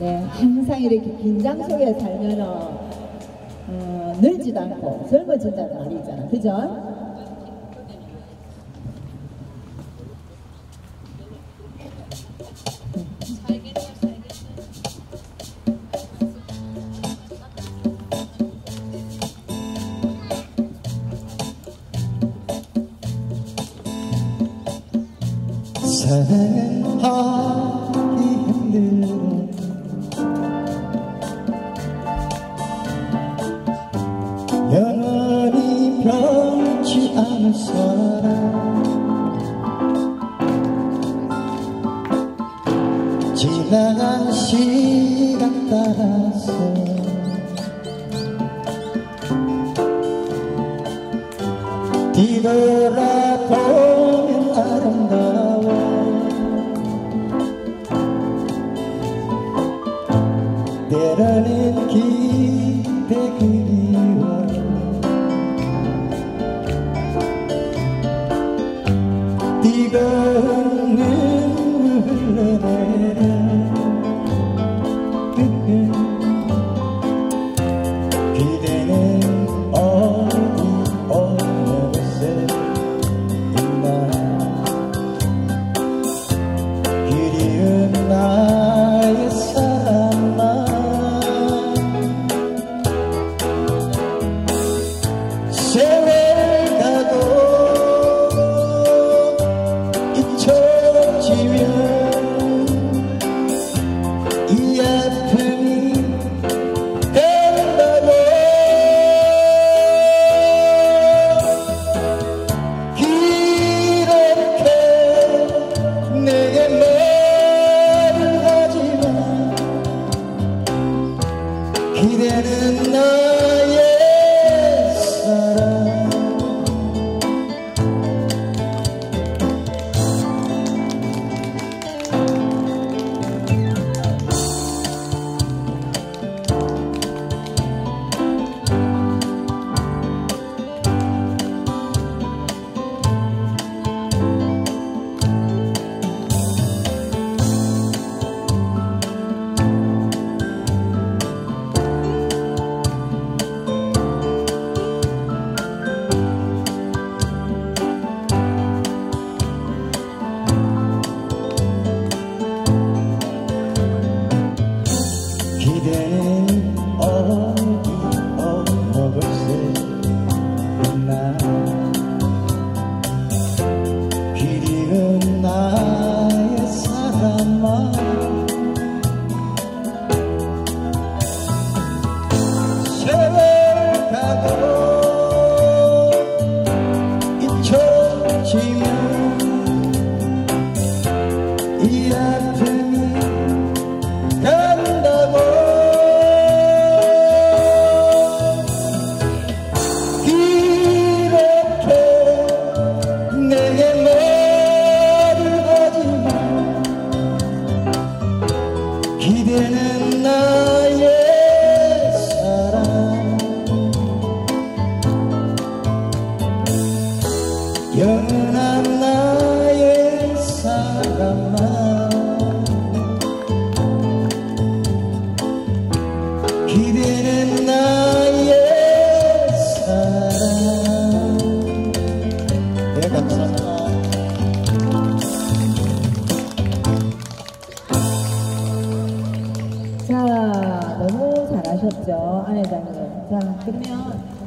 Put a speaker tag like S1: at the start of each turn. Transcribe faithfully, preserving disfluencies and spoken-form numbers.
S1: 네, 항상 이렇게 긴장 속에 살면 어, 늙지도 않고 젊어진다는 말이 있잖아. 그죠?
S2: 사랑하기 힘들어 영원히 변치 않을 사람 지나간 시간 따라서 뒤돌아보면 아름다워 때로는 기대 그리워 뜨거운 눈물 흘러내려 그대는 어디 어느 곳에 있나 그리운 나의 사람아 세월 가도 잊혀지면 이 아픔이 간다고 이렇게 내게 말을 하지마 그대는 나의 사랑 기대는 어디 어느 곳에 있나 그리운 나의 사람아 세월 가도 잊혀지면 이 아픔이 간다고 이렇게 내게 말을 하지마 기대는 나의 사랑 영원한 나의 사랑아 기대는 나의 사랑. 네, 감사합니다.
S1: 자, 너무 잘하셨죠, 안 회장님. 자, 그러면